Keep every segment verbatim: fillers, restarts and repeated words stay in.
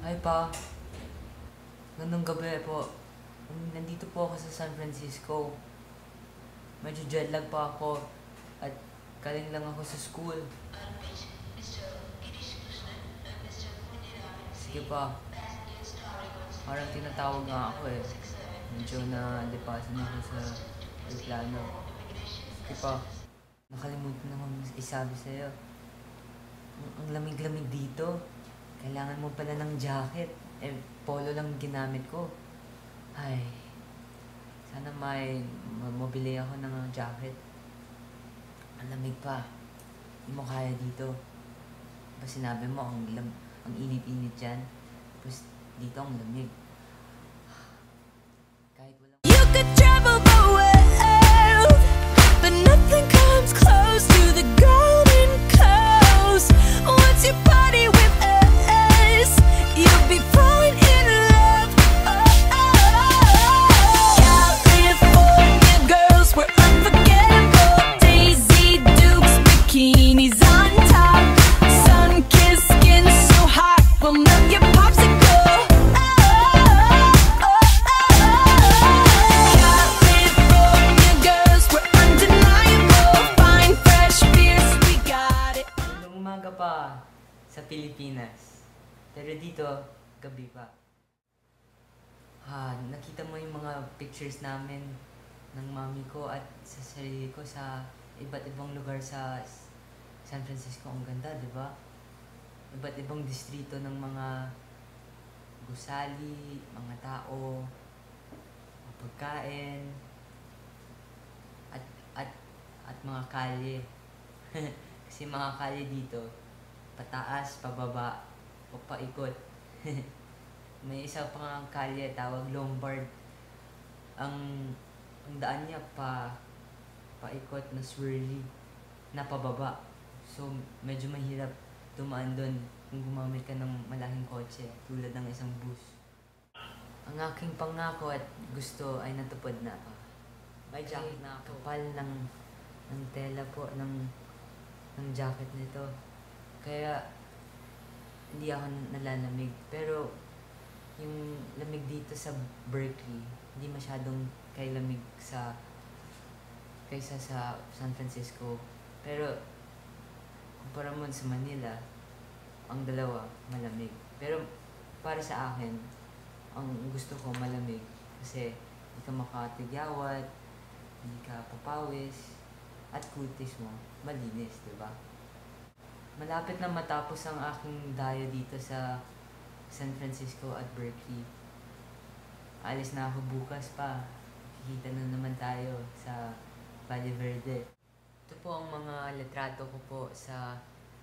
Hi pa, gandang gabi po. Nandito po ako sa San Francisco. Medyo jet lag pa ako at galing lang ako sa school. Sige pa, parang tinatawag nga ako eh. Medyo na-depasan ako sa aeroplano. Sige pa, nakalimutan akong isabi sa'yo. Ang, ang lamig-lamig dito. Kailangan mo pala ng jacket. Eh, polo lang ginamit ko. Ay, sana may mabili ako ng jacket. Ang lamig pa. Hindi mo kaya dito. Diba sinabi mo, ang, lam ang init-init dyan. Tapos dito ang lamig. Kahit walang... You could travel the world, but nothing comes close to the Golden Coast. Once you party with us, you'll be falling in love. Oh, oh. California girls were unforgettable. Daisy Dukes, bikinis on top. Sun-kissed skin so hot, will melt your popsicle. Oh, oh, oh. California girls were undeniable. Fine, fresh, fierce, we got it. Magandang umaga pa sa Pilipinas. Pero dito, gabi pa. Ha, nakita mo yung mga pictures namin ng mami ko at sa sarili ko sa iba't ibang lugar sa San Francisco. Ang ganda, di ba? Iba't ibang distrito ng mga gusali, mga tao, mga pagkain, at, at, at mga kalye. Kasi mga kalye dito, pataas, pababa, o paikot. May isa pa nga kalye, tawag Lombard. Ang, ang daan niya pa, paikot na swirly, na pababa. So, medyo mahirap dumaan doon kung gumamit ka ng malaking kotse, tulad ng isang bus. Ang aking pangako at gusto ay natupad na pa. May jacket na ako. Kapal ng, ng tela po, ng, ng jacket nito. Kaya, hindi ako nalalamig. Pero, yung lamig dito sa Berkeley, hindi masyadong kay lamig sa kaysa sa San Francisco. Pero, kumpara mo sa Manila, ang dalawa malamig. Pero, para sa akin, ang gusto ko malamig. Kasi, hindi ka makatigyawat, hindi ka papawis, at kutis mo, malinis, di ba? Malapit na matapos ang aking dayo dito sa San Francisco at Berkeley. Alis na ako bukas pa. Kikita na naman tayo sa Valle Verde. Ito po ang mga litrato ko po sa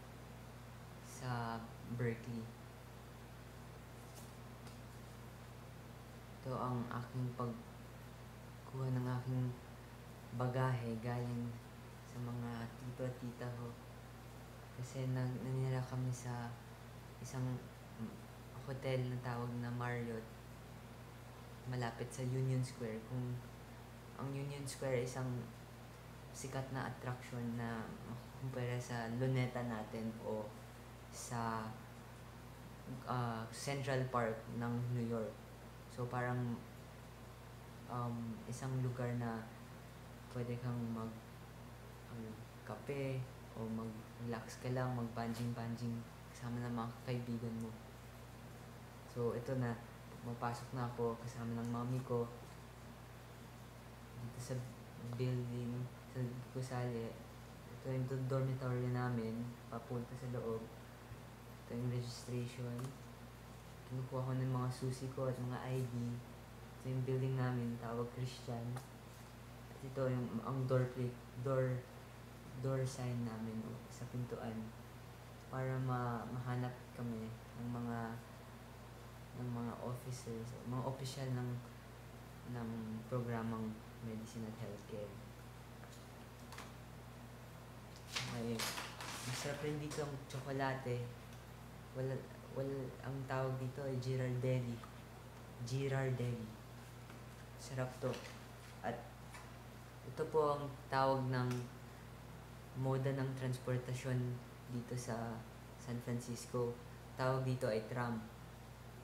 sa Berkeley. Ito ang aking pagkuha ng aking bagahe galing sa mga tito at tita ko. Kasi nag nanira kami sa isang hotel na tawag na Marriott, malapit sa Union Square. Kung ang Union Square ay isang sikat na attraction na kumpara sa Luneta natin o sa uh, Central Park ng New York. So parang um, isang lugar na pwede kang mag um, kape o mag-relax ka lang, mag-banjing-banjing kasama ng mga kaibigan mo. So, ito na, mapasok na ako kasama ng mami ko dito sa building, sa gusali. Ito yung dormitory namin, papunta sa loob. Ito yung registration. Kinukuha ko ng mga susi ko at mga I D. Ito yung building namin, tawag Christian. At ito yung ang door plate, door, door sign namin o, sa pintuan. Para ma mahanap kami ng mga ng mga officers, mga opisyal ng ng programang medicine at healthcare. May masarap rin dito ang tsokolate. Wala, wala, ang tawag dito ay Girardelli. Girardelli. Sarap to. At ito po ang tawag ng moda ng transportasyon dito sa San Francisco. Tawag dito ay tram.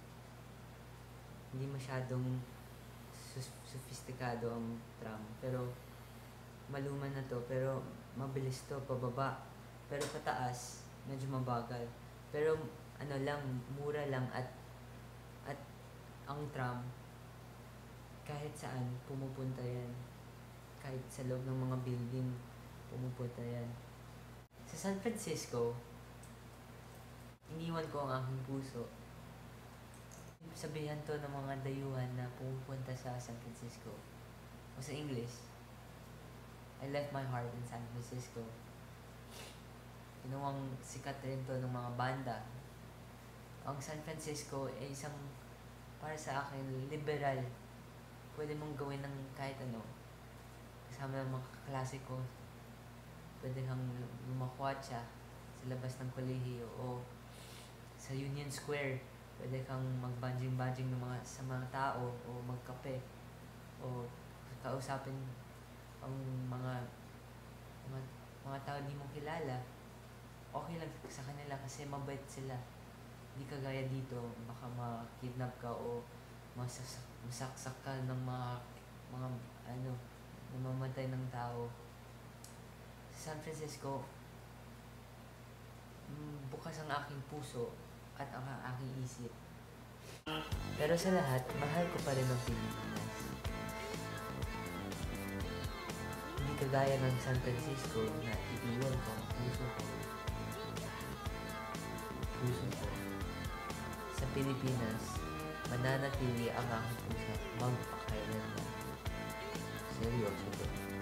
hindi masyadong sus- sophisticado ang tram. Pero maluman na to, pero mabilis to pababa. Pero pataas, medyo mabagal. Pero ano lang, mura lang at at ang tram kahit saan pumupunta yan. Kahit sa loob ng mga building pumupunta yan. Sa San Francisco, iniwan ko ang aking puso. Sabihan to ng mga dayuhan na pumupunta sa San Francisco. O sa English, I left my heart in San Francisco. Ginawang sikat rin to ng mga banda. Ang San Francisco ay isang, para sa akin, liberal. Pwede mong gawin ng kahit ano. Kasama ng mga kaklase ko. Pwede kang lumakwatsa sa labas ng kolehiyo o sa Union Square. Pwede kang mag-banjing-banjing ng mga, sa mga tao o magkape o kausapin ang mga mga, mga tao di mo kilala. Okay lang sa kanila kasi mabait sila. Hindi kagaya dito, baka ma-kidnap ka o masasak, masaksak ka ng mga mga ano, namamatay ng tao. Sa San Francisco, mm, bukas ang aking puso at ang aking isip. Pero sa lahat, mahal ko pa rin ang Pilipinas. Hindi kagaya ng San Francisco na iiwan ko ang puso ko. Puso ko. Sa Pilipinas, mananatili ang aking puso magpakailanman. Seryoso ko.